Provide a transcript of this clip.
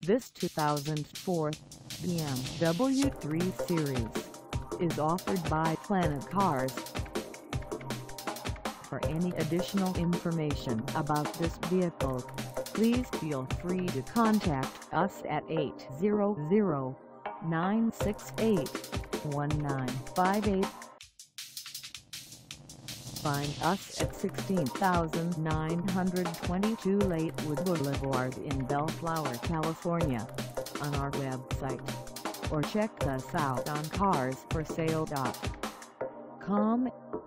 This 2004 BMW 3 Series is offered by Planet Cars. For any additional information about this vehicle, please feel free to contact us at 800-968-1958. Find us at 16922 Lakewood Boulevard in Bellflower, California, on our website, or check us out on carsforsale.com.